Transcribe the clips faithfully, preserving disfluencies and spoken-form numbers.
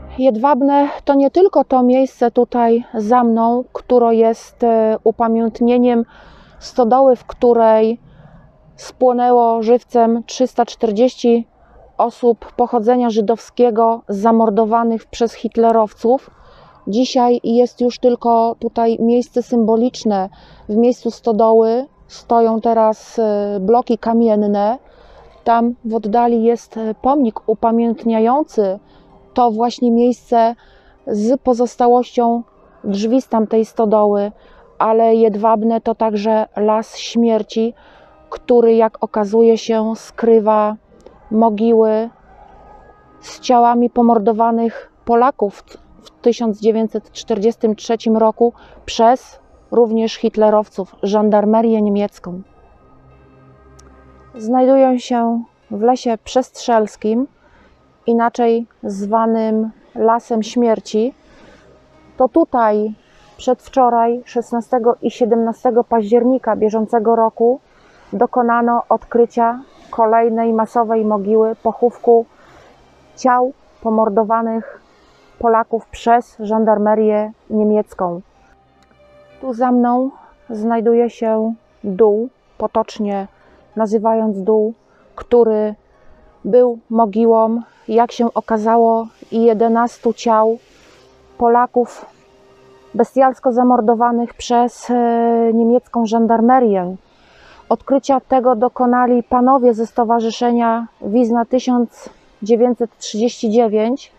Jedwabne to nie tylko to miejsce tutaj za mną, które jest upamiętnieniem stodoły, w której spłonęło żywcem trzysta czterdzieści osób pochodzenia żydowskiego zamordowanych przez hitlerowców. Dzisiaj jest już tylko tutaj miejsce symboliczne. W miejscu stodoły stoją teraz bloki kamienne. Tam w oddali jest pomnik upamiętniający to właśnie miejsce z pozostałością drzwi z tamtej stodoły, ale Jedwabne to także las śmierci, który, jak okazuje się, skrywa mogiły z ciałami pomordowanych Polaków w tysiąc dziewięćset czterdziestym trzecim roku przez również hitlerowców, żandarmerię niemiecką. Znajdują się w lesie przestrzelskim, inaczej zwanym Lasem Śmierci. To tutaj przedwczoraj, szesnastego i siedemnastego października bieżącego roku, dokonano odkrycia kolejnej masowej mogiły, pochówku ciał pomordowanych Polaków przez żandarmerię niemiecką. Tu za mną znajduje się dół, potocznie nazywając dół, który był mogiłą, jak się okazało, jedenastu ciał Polaków bestialsko zamordowanych przez niemiecką żandarmerię. Odkrycia tego dokonali panowie ze Stowarzyszenia Wizna tysiąc dziewięćset trzydzieści dziewięć.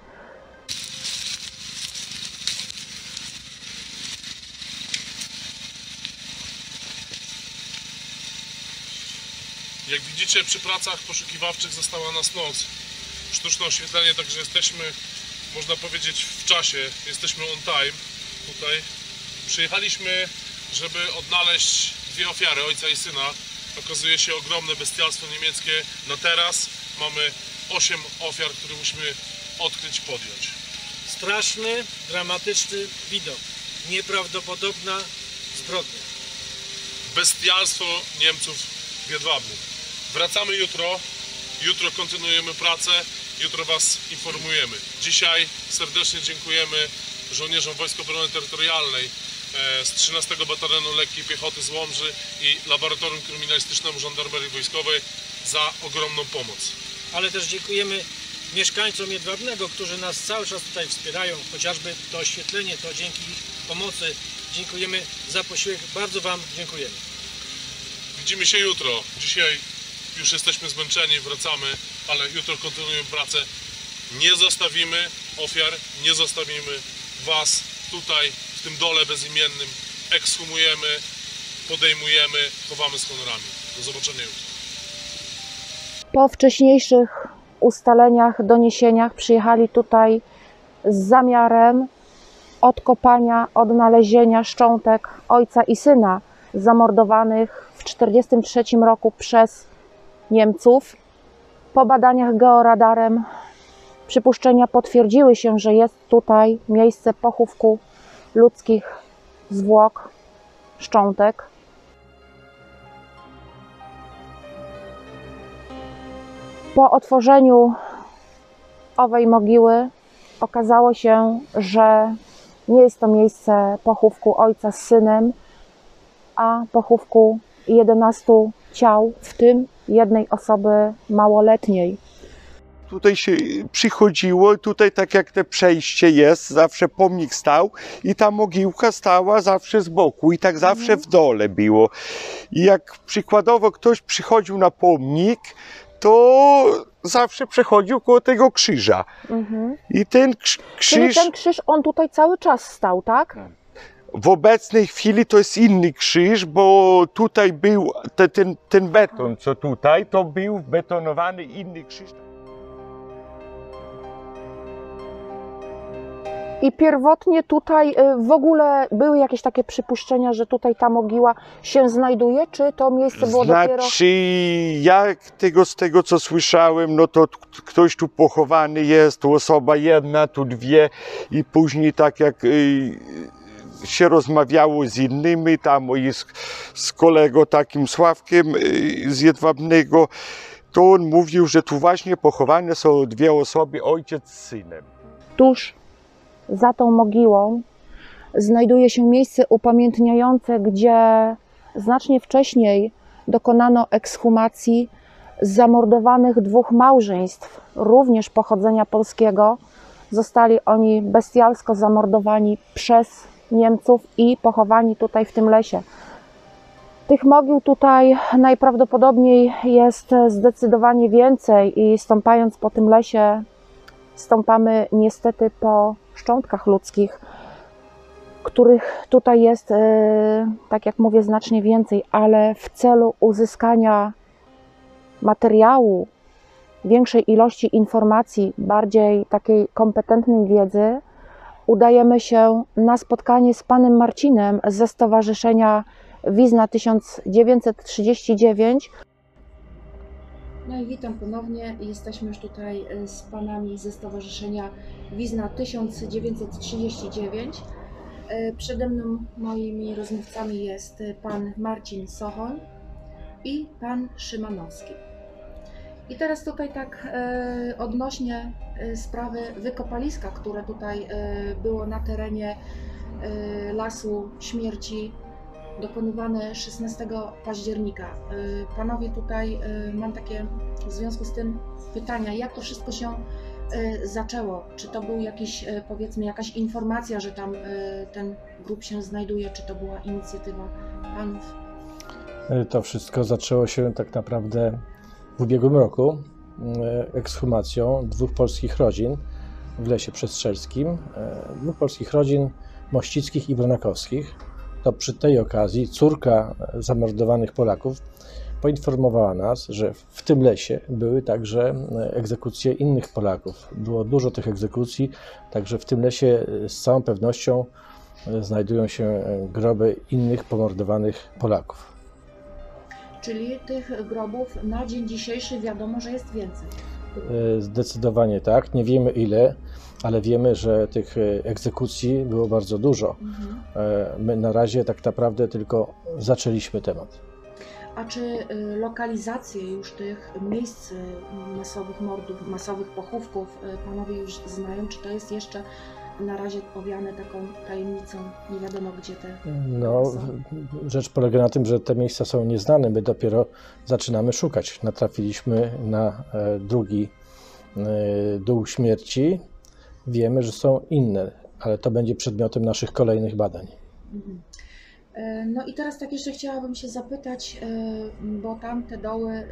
Jak widzicie, przy pracach poszukiwawczych została nas noc. Sztuczne oświetlenie, także jesteśmy, można powiedzieć, w czasie. Jesteśmy on time tutaj. Przyjechaliśmy, żeby odnaleźć dwie ofiary, ojca i syna. Okazuje się ogromne bestialstwo niemieckie. Na teraz mamy osiem ofiar, które musimy odkryć, podjąć. Straszny, dramatyczny widok. Nieprawdopodobna zbrodnia. Bestialstwo Niemców w Jedwabnym. Wracamy jutro. Jutro kontynuujemy pracę. Jutro Was informujemy. Dzisiaj serdecznie dziękujemy żołnierzom Wojsk Obrony Terytorialnej z trzynastego Batalionu Lekkiej Piechoty z Łomży i Laboratorium Kryminalistycznemu Żandarmerii Wojskowej za ogromną pomoc. Ale też dziękujemy mieszkańcom Jedwabnego, którzy nas cały czas tutaj wspierają, chociażby to oświetlenie, to dzięki ich pomocy. Dziękujemy za posiłek, bardzo Wam dziękujemy. Widzimy się jutro. Dzisiaj już jesteśmy zmęczeni, wracamy, ale jutro kontynuujemy pracę. Nie zostawimy ofiar, nie zostawimy Was tutaj, w tym dole bezimiennym. Ekshumujemy, podejmujemy, chowamy z honorami. Do zobaczenia jutro. Po wcześniejszych ustaleniach, doniesieniach przyjechali tutaj z zamiarem odkopania, odnalezienia szczątek ojca i syna zamordowanych w tysiąc dziewięćset czterdziestym trzecim roku przez Niemców. Po badaniach georadarem przypuszczenia potwierdziły się, że jest tutaj miejsce pochówku ludzkich zwłok, szczątek. Po otworzeniu owej mogiły okazało się, że nie jest to miejsce pochówku ojca z synem, a pochówku jedenastu ciał, w tym jednej osoby małoletniej. Tutaj się przychodziło, tutaj tak jak te przejście jest, zawsze pomnik stał i ta mogiłka stała zawsze z boku i tak zawsze w dole było. I jak przykładowo ktoś przychodził na pomnik, to zawsze przechodził koło tego krzyża. Mhm. I ten krzyż... Czyli ten krzyż, on tutaj cały czas stał, tak? W obecnej chwili to jest inny krzyż, bo tutaj był te, ten, ten beton, co tutaj, to był betonowany inny krzyż. I pierwotnie tutaj w ogóle były jakieś takie przypuszczenia, że tutaj ta mogiła się znajduje, czy to miejsce było znaczy, dopiero... Znaczy, jak tego, z tego co słyszałem, no to ktoś tu pochowany jest, tu osoba jedna, tu dwie i później tak jak y, się rozmawiało z innymi, tam i z, z kolegą takim Sławkiem y, z Jedwabnego, to on mówił, że tu właśnie pochowane są dwie osoby, ojciec z synem. Tuż za tą mogiłą znajduje się miejsce upamiętniające, gdzie znacznie wcześniej dokonano ekshumacji zamordowanych dwóch małżeństw, również pochodzenia polskiego. Zostali oni bestialsko zamordowani przez Niemców i pochowani tutaj w tym lesie. Tych mogił tutaj najprawdopodobniej jest zdecydowanie więcej i stąpając po tym lesie, stąpamy niestety po szczątkach ludzkich, których tutaj jest, tak jak mówię, znacznie więcej, ale w celu uzyskania materiału, większej ilości informacji, bardziej takiej kompetentnej wiedzy, udajemy się na spotkanie z panem Marcinem ze Stowarzyszenia Wizna tysiąc dziewięćset trzydzieści dziewięć. No i witam ponownie. Jesteśmy już tutaj z panami ze Stowarzyszenia Wizna tysiąc dziewięćset trzydzieści dziewięć. Przede mną moimi rozmówcami jest pan Marcin Sochoń i pan Szymanowski. I teraz tutaj tak e, odnośnie e, sprawy wykopaliska, które tutaj e, było na terenie e, Lasu Śmierci dokonywane szesnastego października. E, panowie, tutaj e, mam takie w związku z tym pytania, jak to wszystko się e, zaczęło? Czy to był jakiś, e, powiedzmy, jakaś informacja, że tam e, ten grób się znajduje, czy to była inicjatywa panów? To wszystko zaczęło się tak naprawdę w ubiegłym roku ekshumacją dwóch polskich rodzin w Lesie Przestrzelskim, dwóch polskich rodzin Mościckich i Bronakowskich. To przy tej okazji córka zamordowanych Polaków poinformowała nas, że w tym lesie były także egzekucje innych Polaków. Było dużo tych egzekucji, także w tym lesie z całą pewnością znajdują się groby innych pomordowanych Polaków. Czyli tych grobów na dzień dzisiejszy wiadomo, że jest więcej. Zdecydowanie tak. Nie wiemy ile, ale wiemy, że tych egzekucji było bardzo dużo. Mhm. My na razie tak naprawdę tylko zaczęliśmy temat. A czy lokalizacje już tych miejsc masowych mordów, masowych pochówków panowie już znają? Czy to jest jeszcze na razie owiane taką tajemnicą, nie wiadomo gdzie te No, są? Rzecz polega na tym, że te miejsca są nieznane, my dopiero zaczynamy szukać. Natrafiliśmy na drugi dół śmierci, wiemy, że są inne, ale to będzie przedmiotem naszych kolejnych badań. Mhm. No i teraz tak jeszcze chciałabym się zapytać, bo tam te doły,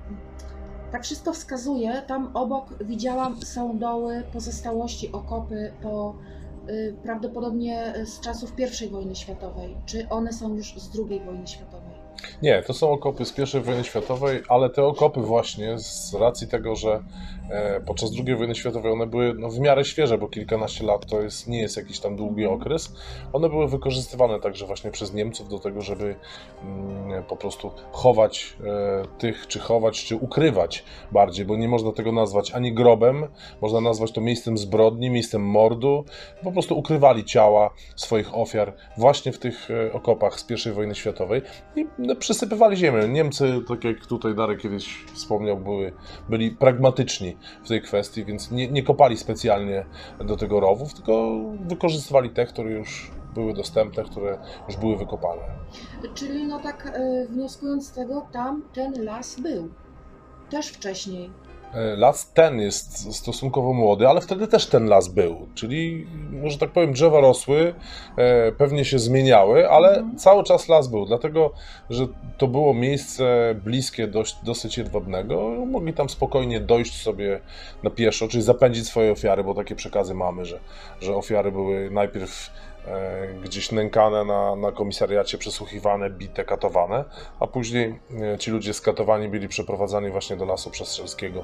tak wszystko wskazuje, tam obok widziałam są doły, pozostałości, okopy po prawdopodobnie z czasów pierwszej wojny światowej. Czy one są już z drugiej wojny światowej? Nie, to są okopy z pierwszej wojny światowej, ale te okopy właśnie z racji tego, że e, podczas drugiej wojny światowej one były no, w miarę świeże, bo kilkanaście lat to jest, nie jest jakiś tam długi okres, one były wykorzystywane także właśnie przez Niemców do tego, żeby mm, po prostu chować e, tych, czy chować, czy ukrywać bardziej, bo nie można tego nazwać ani grobem, można nazwać to miejscem zbrodni, miejscem mordu, po prostu ukrywali ciała swoich ofiar właśnie w tych e, okopach z pierwszej wojny światowej i no, przysypywali ziemię. Niemcy, tak jak tutaj Darek kiedyś wspomniał, były, byli pragmatyczni w tej kwestii, więc nie, nie kopali specjalnie do tego rowów, tylko wykorzystywali te, które już były dostępne, które już były wykopane. Czyli no tak e, wnioskując z tego, tam ten las był też wcześniej. Las ten jest stosunkowo młody, ale wtedy też ten las był, czyli, może tak powiem, drzewa rosły, e, pewnie się zmieniały, ale mhm. cały czas las był, dlatego, że to było miejsce bliskie dość, dosyć jedwabnego, mogli tam spokojnie dojść sobie na pieszo, czyli zapędzić swoje ofiary, bo takie przekazy mamy, że, że ofiary były najpierw e, gdzieś nękane na, na komisariacie, przesłuchiwane, bite, katowane, a później e, ci ludzie skatowani byli przeprowadzani właśnie do Lasu Przestrzelskiego,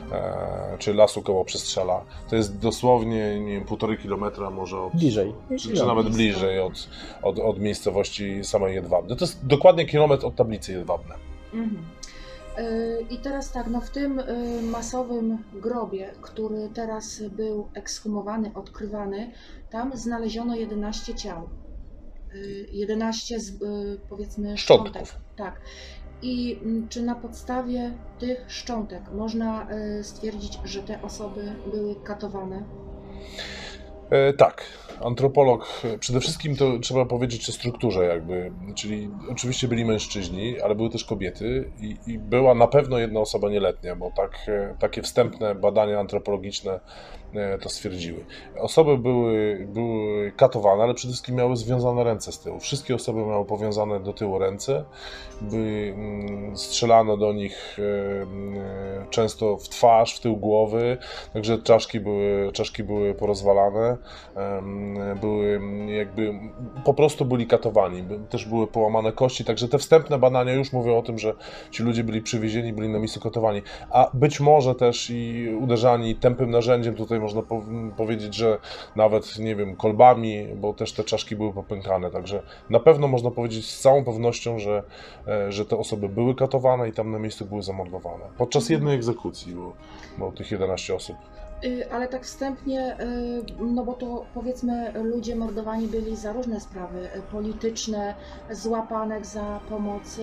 e, czy Lasu koło Przestrzela. To jest dosłownie, nie wiem, półtorej kilometra może od... Bliżej. Czy, czy nawet bliżej od, od, od miejscowości samej Jedwabnej. To jest dokładnie kilometr od tablicy Jedwabne. Mhm. I teraz tak, no w tym masowym grobie, który teraz był ekshumowany, odkrywany, tam znaleziono jedenaście ciał. jedenaście z, powiedzmy szczątek. Szczątków. Tak. I czy na podstawie tych szczątek można stwierdzić, że te osoby były katowane? E, tak, antropolog, przede wszystkim to trzeba powiedzieć o strukturze jakby, czyli oczywiście byli mężczyźni, ale były też kobiety i, i była na pewno jedna osoba nieletnia, bo tak, takie wstępne badania antropologiczne to stwierdziły. Osoby były, były katowane, ale przede wszystkim miały związane ręce z tyłu. Wszystkie osoby miały powiązane do tyłu ręce, by strzelano do nich często w twarz, w tył głowy, także czaszki były, czaszki były porozwalane, były jakby, po prostu byli katowani, też były połamane kości, także te wstępne badania już mówią o tym, że ci ludzie byli przywiezieni, byli na miejscu katowani, a być może też i uderzani tępym narzędziem, tutaj można po powiedzieć, że nawet, nie wiem, kolbami, bo też te czaszki były popękane, także na pewno można powiedzieć z całą pewnością, że, że te osoby były katowane i tam na miejscu były zamordowane. Podczas jednej egzekucji było, było tych jedenaście osób. Ale tak wstępnie, no bo to powiedzmy ludzie mordowani byli za różne sprawy polityczne, złapanek za pomoc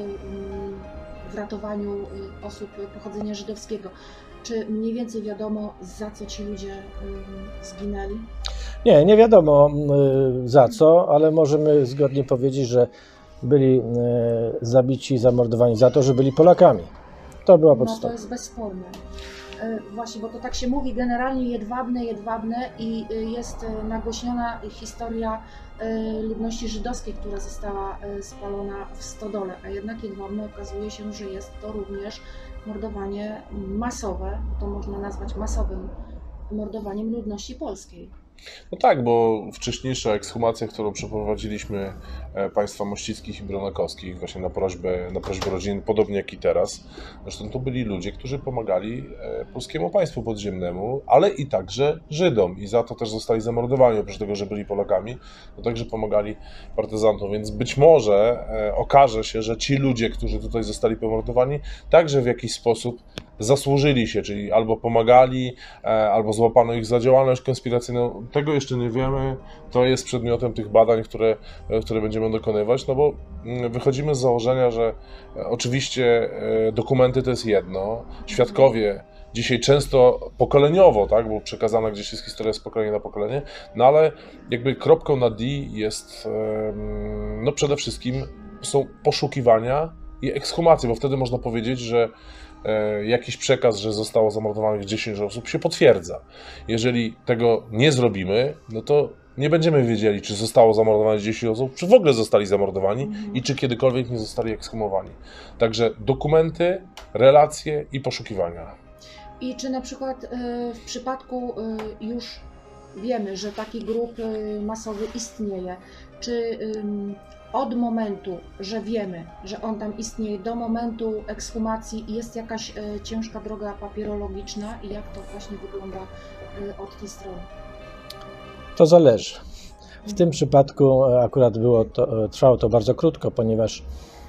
w ratowaniu osób pochodzenia żydowskiego. Czy mniej więcej wiadomo, za co ci ludzie zginęli? Nie, nie wiadomo za co, ale możemy zgodnie powiedzieć, że byli zabici, zamordowani za to, że byli Polakami. To była podstawa. No to jest bezsporne. Właśnie, bo to tak się mówi generalnie jedwabne, jedwabne i jest nagłośniona historia ludności żydowskiej, która została spalona w stodole, a jednak jedwabne okazuje się, że jest to również mordowanie masowe, to można nazwać masowym mordowaniem ludności polskiej. No tak, bo wcześniejsza ekshumacja, którą przeprowadziliśmy państwa mościckich i bronakowskich właśnie na prośbę, na prośbę rodzin, podobnie jak i teraz, zresztą to byli ludzie, którzy pomagali polskiemu państwu podziemnemu, ale i także Żydom i za to też zostali zamordowani, oprócz tego, że byli Polakami, to także pomagali partyzantom, więc być może okaże się, że ci ludzie, którzy tutaj zostali pomordowani, także w jakiś sposób zasłużyli się, czyli albo pomagali, albo złapano ich za działalność konspiracyjną. Tego jeszcze nie wiemy, to jest przedmiotem tych badań, które, które będziemy dokonywać, no bo wychodzimy z założenia, że oczywiście dokumenty to jest jedno, świadkowie dzisiaj często pokoleniowo, tak, bo przekazana gdzieś jest historia z pokolenia na pokolenie, no ale jakby kropką na D jest no przede wszystkim są poszukiwania i ekshumacje, bo wtedy można powiedzieć, że jakiś przekaz, że zostało zamordowanych dziesięć osób się potwierdza. Jeżeli tego nie zrobimy, no to nie będziemy wiedzieli, czy zostało zamordowanych dziesięć osób, czy w ogóle zostali zamordowani mhm. i czy kiedykolwiek nie zostali ekshumowani. Także dokumenty, relacje i poszukiwania. I czy na przykład w przypadku już wiemy, że taki grup masowy istnieje, czy od momentu, że wiemy, że on tam istnieje, do momentu ekshumacji jest jakaś ciężka droga papierologiczna i jak to właśnie wygląda od tej strony? To zależy. W tym przypadku akurat było to, trwało to bardzo krótko, ponieważ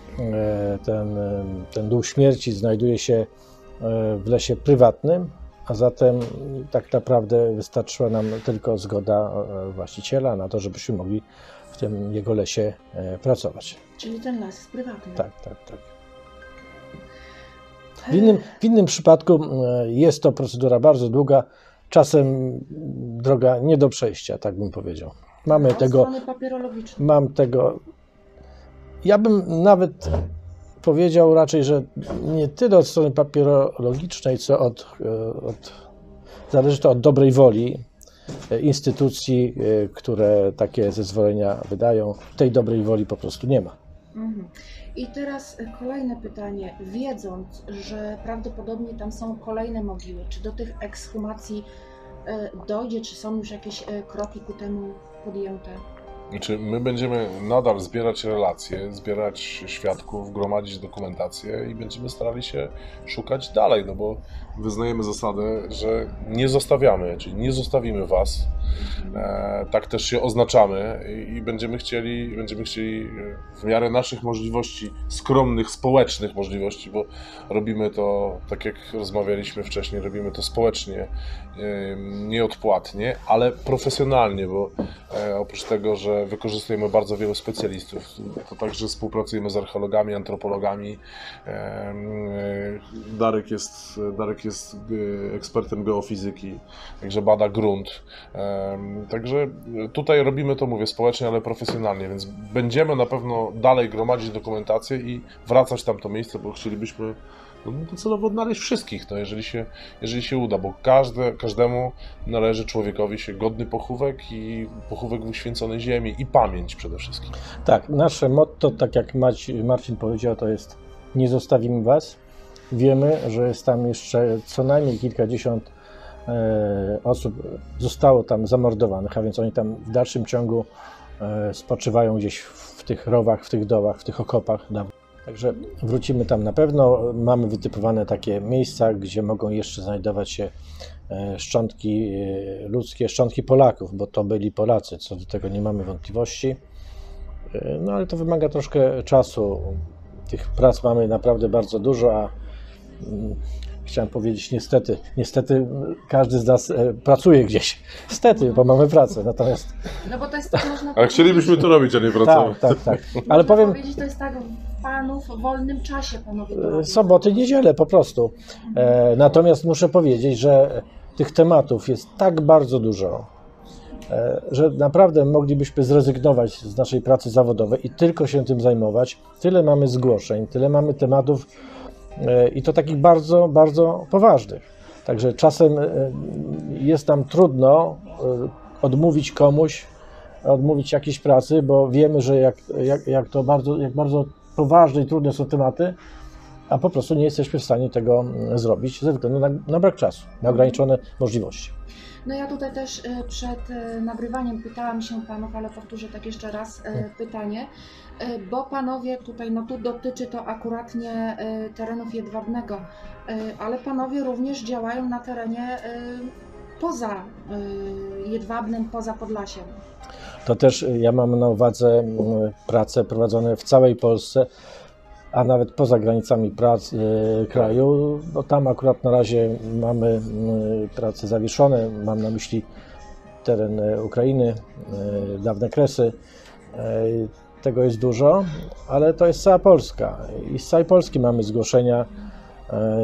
ten, ten dół śmierci znajduje się w lesie prywatnym, a zatem tak naprawdę wystarczyła nam tylko zgoda właściciela na to, żebyśmy mogli w tym jego lesie pracować. Czyli ten las jest prywatny? Tak, tak, tak. W innym, w innym przypadku jest to procedura bardzo długa, czasem droga nie do przejścia, tak bym powiedział. Mamy od tego. strony papierologicznej. Mam tego. Ja bym nawet powiedział raczej, że nie tyle od strony papierologicznej, co od, od zależy to od dobrej woli instytucji, które takie zezwolenia wydają. Tej dobrej woli po prostu nie ma. Mhm. I teraz kolejne pytanie. Wiedząc, że prawdopodobnie tam są kolejne mogiły, czy do tych ekshumacji dojdzie, czy są już jakieś kroki ku temu podjęte? Znaczy, my będziemy nadal zbierać relacje, zbierać świadków, gromadzić dokumentację i będziemy starali się szukać dalej, no bo wyznajemy zasadę, że nie zostawiamy, czyli nie zostawimy was. E, tak też się oznaczamy i, i będziemy chcieli, będziemy chcieli w miarę naszych możliwości, skromnych, społecznych możliwości, bo robimy to, tak jak rozmawialiśmy wcześniej, robimy to społecznie, e, nieodpłatnie, ale profesjonalnie, bo e, oprócz tego, że że wykorzystujemy bardzo wielu specjalistów. To także współpracujemy z archeologami, antropologami. Darek jest, Darek jest ekspertem geofizyki, także bada grunt. Także tutaj robimy to, mówię, społecznie, ale profesjonalnie, więc będziemy na pewno dalej gromadzić dokumentację i wracać tam to miejsce, bo chcielibyśmy no, docelowo odnaleźć wszystkich, no, jeżeli, się, jeżeli się uda, bo każde, każdemu należy człowiekowi się godny pochówek i pochówek w uświęconej ziemi i pamięć przede wszystkim. Tak, nasze motto, tak jak Marcin powiedział, to jest: nie zostawimy was. Wiemy, że jest tam jeszcze co najmniej kilkadziesiąt e, osób zostało tam zamordowanych, a więc oni tam w dalszym ciągu e, spoczywają gdzieś w tych rowach, w tych dołach, w tych okopach. Także wrócimy tam na pewno. Mamy wytypowane takie miejsca, gdzie mogą jeszcze znajdować się szczątki ludzkie, szczątki Polaków, bo to byli Polacy, co do tego nie mamy wątpliwości. No ale to wymaga troszkę czasu. Tych prac mamy naprawdę bardzo dużo, a chciałem powiedzieć niestety, niestety każdy z nas pracuje gdzieś. Niestety, bo mamy pracę, natomiast... No bo to jest tak, można Ale chcielibyśmy to robić, a nie pracować. Tak, tak, tak. Ale powiem... powiedzieć, to jest tak w panów w wolnym czasie, panowie to robią. Soboty, niedzielę po prostu. E, natomiast muszę powiedzieć, że tych tematów jest tak bardzo dużo, e, że naprawdę moglibyśmy zrezygnować z naszej pracy zawodowej i tylko się tym zajmować. Tyle mamy zgłoszeń, tyle mamy tematów e, i to takich bardzo, bardzo poważnych. Także czasem e, jest nam trudno e, odmówić komuś, odmówić jakiejś pracy, bo wiemy, że jak, jak, jak to bardzo, jak bardzo poważne i trudne są tematy, a po prostu nie jesteśmy w stanie tego zrobić ze względu na, na brak czasu, na ograniczone możliwości. No ja tutaj też przed nagrywaniem pytałam się panów, ale powtórzę tak jeszcze raz pytanie, bo panowie tutaj, no tu dotyczy to akuratnie terenów Jedwabnego, ale panowie również działają na terenie poza Jedwabnem, poza Podlasiem. To też ja mam na uwadze prace prowadzone w całej Polsce, a nawet poza granicami prac e, kraju. No tam akurat na razie mamy e, prace zawieszone, mam na myśli teren Ukrainy, e, dawne Kresy. E, tego jest dużo, ale to jest cała Polska i z całej Polski mamy zgłoszenia. E,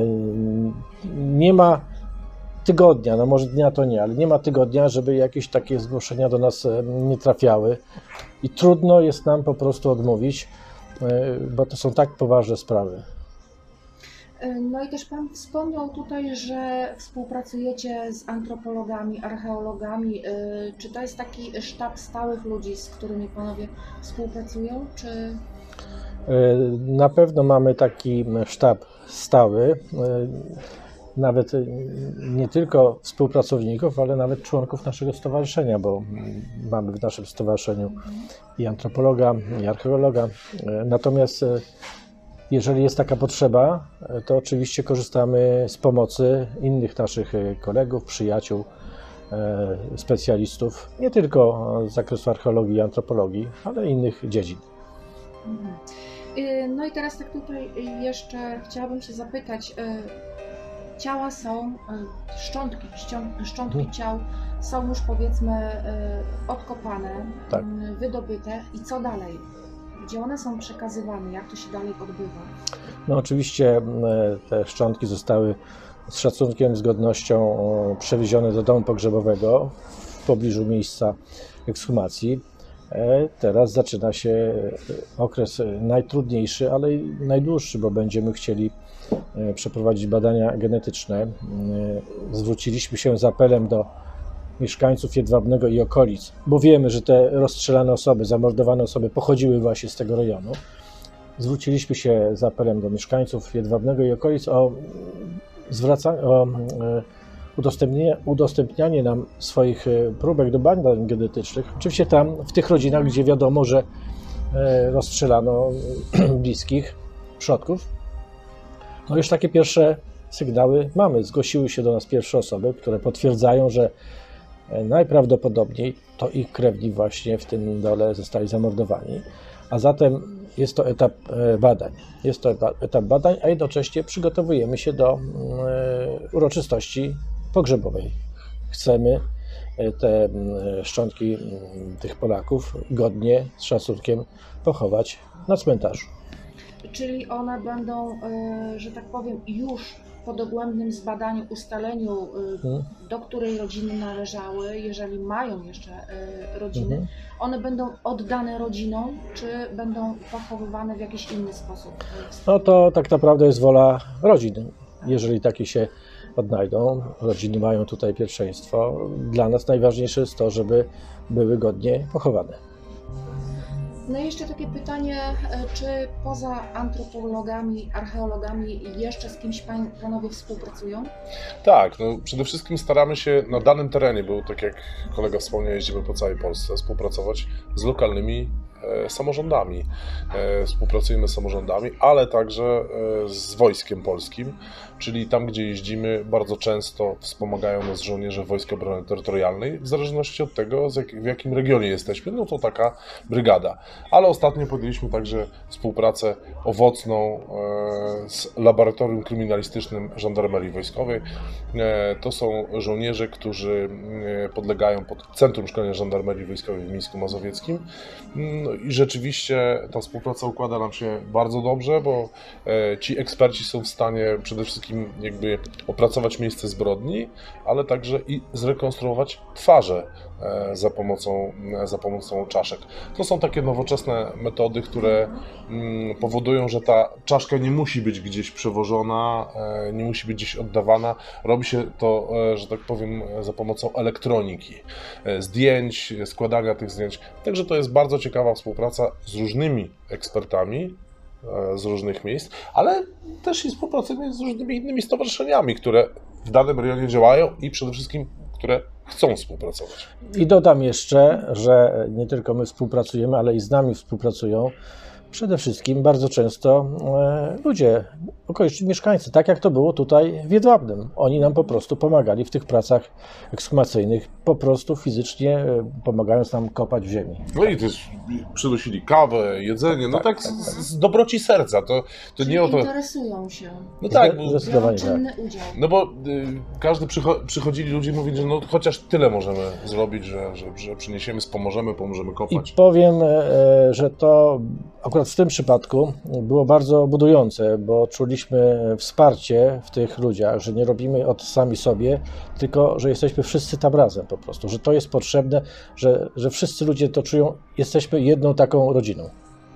nie ma tygodnia, no może dnia to nie, ale nie ma tygodnia, żeby jakieś takie zgłoszenia do nas nie trafiały i trudno jest nam po prostu odmówić, bo to są tak poważne sprawy. No i też pan wspomniał tutaj, że współpracujecie z antropologami, archeologami. Czy to jest taki sztab stałych ludzi, z którymi panowie współpracują, czy... Na pewno mamy taki sztab stały, nawet nie tylko współpracowników, ale nawet członków naszego stowarzyszenia, bo mamy w naszym stowarzyszeniu i antropologa, i archeologa. Natomiast jeżeli jest taka potrzeba, to oczywiście korzystamy z pomocy innych naszych kolegów, przyjaciół, specjalistów, nie tylko z zakresu archeologii i antropologii, ale innych dziedzin. No i teraz tak tutaj jeszcze chciałabym się zapytać, ciała są, szczątki, szczątki ciał są już powiedzmy odkopane, tak. wydobyte i co dalej? Gdzie one są przekazywane? Jak to się dalej odbywa? No oczywiście te szczątki zostały z szacunkiem, z godnością przewiezione do domu pogrzebowego w pobliżu miejsca ekshumacji. Teraz zaczyna się okres najtrudniejszy, ale i najdłuższy, bo będziemy chcieli przeprowadzić badania genetyczne. Zwróciliśmy się z apelem do mieszkańców Jedwabnego i okolic, bo wiemy, że te rozstrzelane osoby, zamordowane osoby pochodziły właśnie z tego rejonu. Zwróciliśmy się z apelem do mieszkańców Jedwabnego i okolic o, zwracanie, o udostępnianie, udostępnianie nam swoich próbek do badań genetycznych. Oczywiście tam, w tych rodzinach, gdzie wiadomo, że rozstrzelano bliskich przodków. No już takie pierwsze sygnały mamy. Zgłosiły się do nas pierwsze osoby, które potwierdzają, że najprawdopodobniej to ich krewni właśnie w tym dole zostali zamordowani. A zatem jest to etap badań. Jest to etap badań, a jednocześnie przygotowujemy się do uroczystości pogrzebowej. Chcemy te szczątki tych Polaków godnie, z szacunkiem pochować na cmentarzu. Czyli one będą, że tak powiem, już po dogłębnym zbadaniu, ustaleniu, Hmm. do której rodziny należały, jeżeli mają jeszcze rodziny, Mhm. one będą oddane rodzinom, czy będą pochowywane w jakiś inny sposób? No to tak naprawdę jest wola rodzin. Jeżeli takie się odnajdą, rodziny mają tutaj pierwszeństwo. Dla nas najważniejsze jest to, żeby były godnie pochowane. No i jeszcze takie pytanie, czy poza antropologami, archeologami jeszcze z kimś pań, panowie współpracują? Tak, no przede wszystkim staramy się na danym terenie, bo tak jak kolega wspomniał, jeździmy po całej Polsce, współpracować z lokalnymi e, samorządami. E, współpracujemy z samorządami, ale także e, z Wojskiem Polskim, czyli tam, gdzie jeździmy, bardzo często wspomagają nas żołnierze Wojsk Obrony Terytorialnej, w zależności od tego, z jak, w jakim regionie jesteśmy, no to taka brygada. Ale ostatnio podjęliśmy także współpracę owocną e, z Laboratorium Kryminalistycznym Żandarmerii Wojskowej. E, to są żołnierze, którzy e, podlegają pod Centrum Szkolenia Żandarmerii Wojskowej w Mińsku Mazowieckim. No i rzeczywiście ta współpraca układa nam się bardzo dobrze, bo e, ci eksperci są w stanie przede wszystkim jakby opracować miejsce zbrodni, ale także i zrekonstruować twarze e, za pomocą, e, za pomocą czaszek. To są takie nowoczesne metody, które mm, powodują, że ta czaszka nie musi być gdzieś przewożona, e, nie musi być gdzieś oddawana. Robi się to, e, że tak powiem, za pomocą elektroniki, e, zdjęć, składania tych zdjęć. Także to jest bardzo ciekawa współpraca z różnymi ekspertami z różnych miejsc, ale też i współpracujemy z różnymi innymi stowarzyszeniami, które w danym rejonie działają i przede wszystkim, które chcą współpracować. I dodam jeszcze, że nie tylko my współpracujemy, ale i z nami współpracują przede wszystkim bardzo często e, ludzie, okoliczni mieszkańcy, tak jak to było tutaj w Jedwabnem. Oni nam po prostu pomagali w tych pracach ekshumacyjnych, po prostu fizycznie e, pomagając nam kopać w ziemi. No i też przynosili kawę, jedzenie, no Tak, tak, tak, z, tak. z dobroci serca, to, to Czyli nie o to... interesują się, No tak, bo, Zdecydowanie biorą tak. czynny udział. no bo y, każdy przycho- przychodzili ludzie i mówili, że no chociaż tyle możemy zrobić, że, że, że przyniesiemy, pomożemy, pomożemy I kopać. powiem, e, że to akurat w tym przypadku było bardzo budujące, bo czuliśmy wsparcie w tych ludziach, że nie robimy od sami sobie, tylko że jesteśmy wszyscy tam razem po prostu, że to jest potrzebne, że, że wszyscy ludzie to czują, jesteśmy jedną taką rodziną.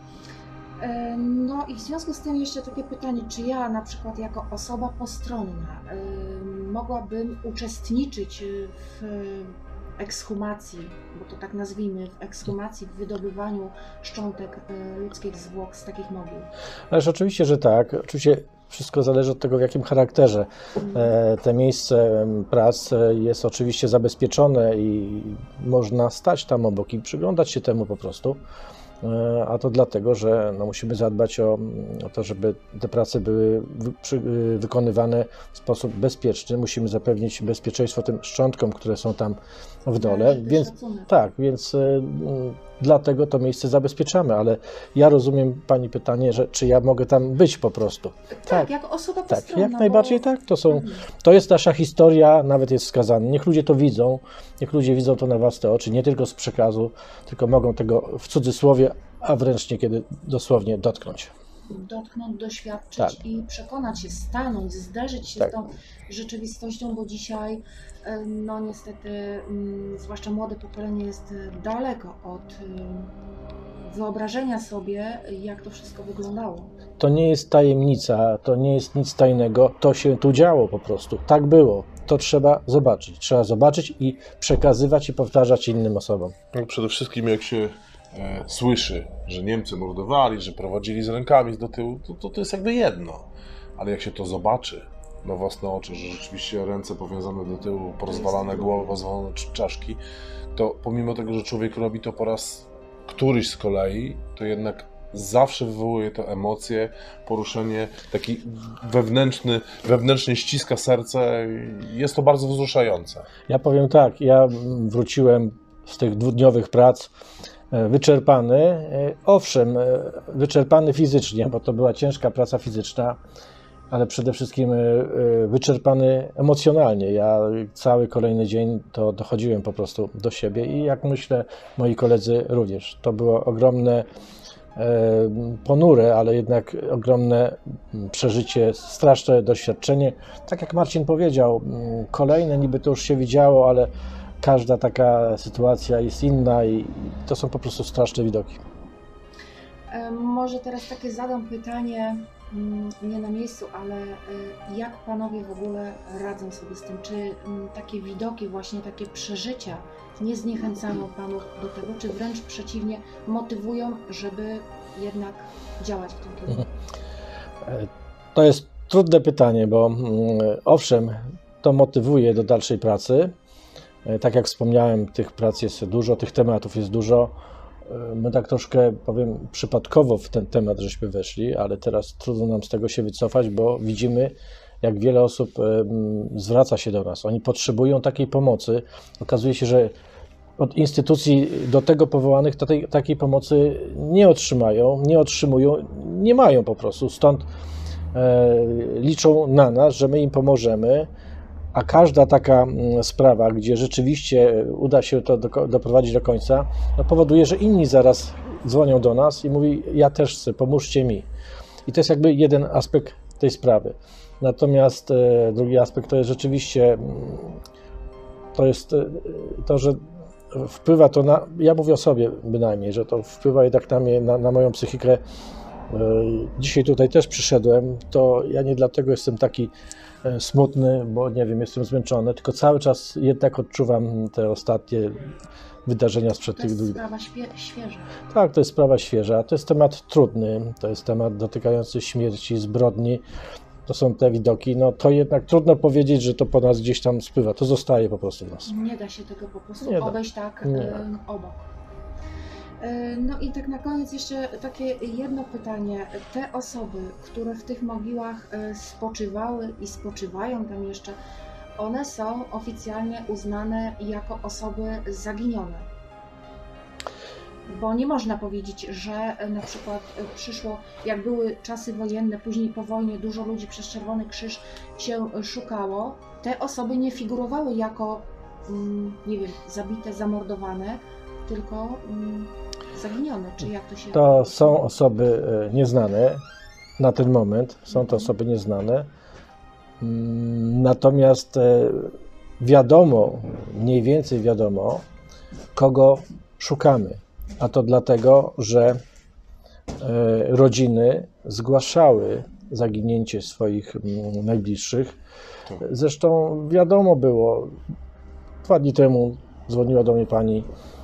E, No i w związku z tym jeszcze takie pytanie, czy ja na przykład jako osoba postronna y, mogłabym uczestniczyć w ekshumacji, bo to tak nazwijmy, w ekshumacji, w wydobywaniu szczątek y, ludzkich zwłok z takich mogił? Ależ oczywiście, że tak. Oczywiście wszystko zależy od tego, w jakim charakterze. E, Te miejsce em, prac e, jest oczywiście zabezpieczone i można stać tam obok i przyglądać się temu po prostu. E, A to dlatego, że no, musimy zadbać o, o to, żeby te prace były wy, przy, wykonywane w sposób bezpieczny. Musimy zapewnić bezpieczeństwo tym szczątkom, które są tam w dole. Należy Więc szacunek. tak, więc e, dlatego to miejsce zabezpieczamy, ale ja rozumiem Pani pytanie, że czy ja mogę tam być po prostu. Tak, jako osoba Tak, postronna. jak najbardziej bo... tak. To, są, Mhm. to jest nasza historia, nawet jest wskazana. Niech ludzie to widzą, niech ludzie widzą to na własne oczy, nie tylko z przekazu, tylko mogą tego w cudzysłowie, a wręcz niekiedy dosłownie dotknąć. Dotknąć, doświadczyć Tak. i przekonać się, stanąć, zderzyć się Tak. z tą rzeczywistością, bo dzisiaj, e, no niestety, mm, zwłaszcza młode pokolenie jest e, daleko od e, wyobrażenia sobie, jak to wszystko wyglądało. To nie jest tajemnica, to nie jest nic tajnego, to się tu działo po prostu. Tak było. To trzeba zobaczyć. Trzeba zobaczyć i przekazywać i powtarzać innym osobom. No, przede wszystkim jak się e, słyszy, że Niemcy mordowali, że prowadzili z rękami do tyłu, to, to to jest jakby jedno. Ale jak się to zobaczy na własne oczy, że rzeczywiście ręce powiązane do tyłu, porozwalane głowy, pozwolone czaszki, to pomimo tego, że człowiek robi to po raz któryś z kolei, to jednak zawsze wywołuje to emocje, poruszenie, taki wewnętrzny, wewnętrznie ściska serce. Jest to bardzo wzruszające. Ja powiem tak, ja wróciłem z tych dwudniowych prac e, wyczerpany, e, owszem, e, wyczerpany fizycznie, bo to była ciężka praca fizyczna ale przede wszystkim wyczerpany emocjonalnie. Ja cały kolejny dzień to dochodziłem po prostu do siebie i jak myślę, moi koledzy również. To było ogromne, ponure, ale jednak ogromne przeżycie, straszne doświadczenie. Tak jak Marcin powiedział, kolejne niby to już się widziało, ale każda taka sytuacja jest inna i to są po prostu straszne widoki. Może teraz takie zadam pytanie, nie na miejscu, ale jak panowie w ogóle radzą sobie z tym? Czy takie widoki, właśnie takie przeżycia nie zniechęcają panów do tego, czy wręcz przeciwnie motywują, żeby jednak działać w tym kierunku? To jest trudne pytanie, bo owszem, to motywuje do dalszej pracy. Tak jak wspomniałem, tych prac jest dużo, tych tematów jest dużo. My tak troszkę, powiem, przypadkowo w ten temat żeśmy weszli, ale teraz trudno nam z tego się wycofać, bo widzimy, jak wiele osób zwraca się do nas. Oni potrzebują takiej pomocy. Okazuje się, że od instytucji do tego powołanych to tej, takiej pomocy nie otrzymają, nie otrzymują, nie mają po prostu. Stąd e, liczą na nas, że my im pomożemy. A każda taka sprawa, gdzie rzeczywiście uda się to do, doprowadzić do końca, no powoduje, że inni zaraz dzwonią do nas i mówi, ja też chcę, pomóżcie mi. I to jest jakby jeden aspekt tej sprawy. Natomiast e, drugi aspekt to jest rzeczywiście to jest to, że wpływa to na, ja mówię o sobie bynajmniej, że to wpływa jednak na mnie, na, na moją psychikę. E, dzisiaj tutaj też przyszedłem, to ja nie dlatego jestem taki smutny, bo nie wiem, jestem zmęczony, tylko cały czas jednak odczuwam te ostatnie wydarzenia sprzed tych dwóch. To jest sprawa świe- świeża. Tak, to jest sprawa świeża. To jest temat trudny, to jest temat dotykający śmierci, zbrodni. To są te widoki, no to jednak trudno powiedzieć, że to po nas gdzieś tam spływa. To zostaje po prostu w nas. Nie da się tego po prostu Nie da. obejść tak Nie. e, obok. No i tak na koniec jeszcze takie jedno pytanie. Te osoby, które w tych mogiłach spoczywały i spoczywają tam jeszcze, one są oficjalnie uznane jako osoby zaginione. Bo nie można powiedzieć, że na przykład przyszło, jak były czasy wojenne, później po wojnie dużo ludzi przez Czerwony Krzyż się szukało. Te osoby nie figurowały jako, nie wiem, zabite, zamordowane, tylko zaginione, czy jak to się... To są osoby nieznane na ten moment, są to osoby nieznane, natomiast wiadomo, mniej więcej wiadomo, kogo szukamy, a to dlatego, że rodziny zgłaszały zaginięcie swoich najbliższych. Zresztą wiadomo było, dwa dni temu dzwoniła do mnie pani,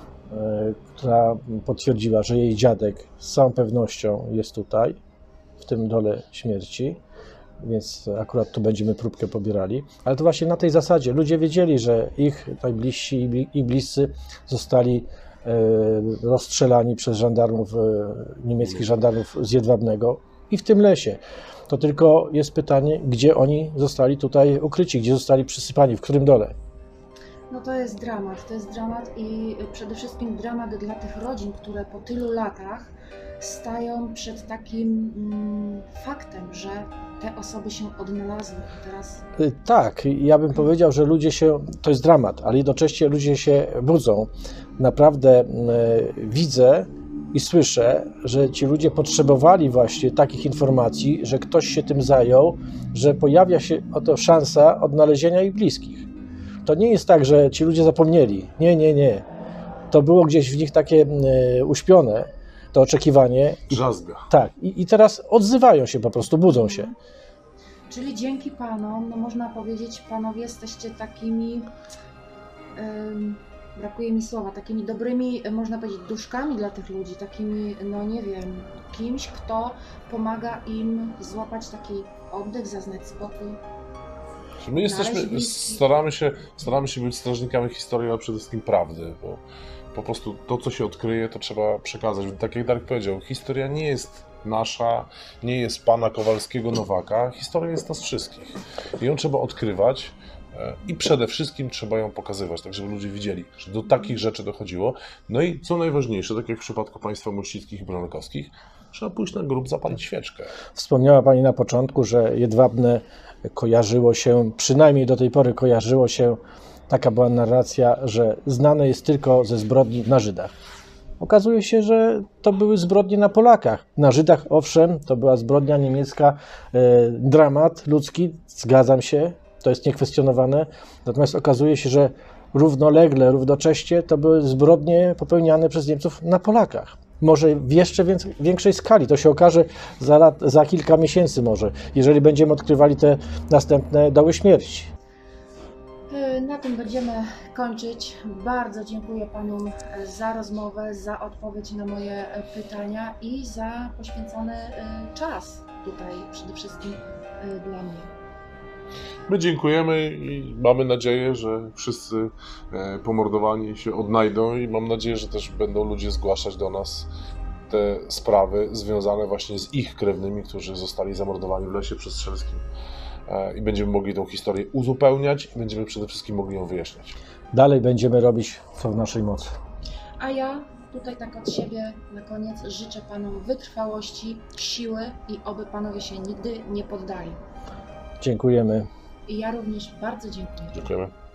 która potwierdziła, że jej dziadek z całą pewnością jest tutaj, w tym dole śmierci, więc akurat tu będziemy próbkę pobierali. Ale to właśnie na tej zasadzie ludzie wiedzieli, że ich najbliżsi i bliscy zostali rozstrzelani przez żandarmów, niemieckich żandarmów z Jedwabnego i w tym lesie. To tylko jest pytanie, gdzie oni zostali tutaj ukryci, gdzie zostali przysypani, w którym dole. No to jest dramat, to jest dramat i przede wszystkim dramat dla tych rodzin, które po tylu latach stają przed takim mm, faktem, że te osoby się odnalazły teraz. Tak, ja bym powiedział, że ludzie się, to jest dramat, ale jednocześnie ludzie się budzą. Naprawdę e, widzę i słyszę, że ci ludzie potrzebowali właśnie takich informacji, że ktoś się tym zajął, że pojawia się oto szansa odnalezienia ich bliskich. To nie jest tak, że ci ludzie zapomnieli. Nie, nie, nie. To było gdzieś w nich takie e, uśpione, to oczekiwanie. Drzazga. Tak. I, I teraz odzywają się po prostu, budzą się. Czyli dzięki panom, no można powiedzieć, panowie jesteście takimi, ym, brakuje mi słowa, takimi dobrymi, można powiedzieć, duszkami dla tych ludzi, takimi, no nie wiem, kimś, kto pomaga im złapać taki oddech, zaznać spokój. My jesteśmy, staramy się, staramy się być strażnikami historii, ale przede wszystkim prawdy, bo po prostu to, co się odkryje, to trzeba przekazać. Tak jak Darek powiedział, historia nie jest nasza, nie jest pana Kowalskiego Nowaka, historia jest nas wszystkich. I ją trzeba odkrywać i przede wszystkim trzeba ją pokazywać, tak żeby ludzie widzieli, że do takich rzeczy dochodziło. No i co najważniejsze, tak jak w przypadku państwa Mościckich i Bronakowskich, trzeba pójść na grób, zapalić świeczkę. Wspomniała Pani na początku, że Jedwabne kojarzyło się, przynajmniej do tej pory kojarzyło się, taka była narracja, że znane jest tylko ze zbrodni na Żydach. Okazuje się, że to były zbrodnie na Polakach. Na Żydach, owszem, to była zbrodnia niemiecka, e, dramat ludzki, zgadzam się, to jest niekwestionowane. Natomiast okazuje się, że równolegle, równocześnie to były zbrodnie popełniane przez Niemców na Polakach. Może w jeszcze więcej, większej skali. To się okaże za, lat, za kilka miesięcy może, jeżeli będziemy odkrywali te następne doły śmierci. Na tym będziemy kończyć. Bardzo dziękuję Panu za rozmowę, za odpowiedź na moje pytania i za poświęcony czas tutaj przede wszystkim dla mnie. My dziękujemy i mamy nadzieję, że wszyscy pomordowani się odnajdą i mam nadzieję, że też będą ludzie zgłaszać do nas te sprawy związane właśnie z ich krewnymi, którzy zostali zamordowani w Lesie Przestrzelskim. I będziemy mogli tą historię uzupełniać i będziemy przede wszystkim mogli ją wyjaśniać. Dalej będziemy robić, co w naszej mocy. A ja tutaj tak od siebie na koniec życzę Panom wytrwałości, siły i oby Panowie się nigdy nie poddali. Dziękujemy. I ja również bardzo dziękuję. Dziękujemy.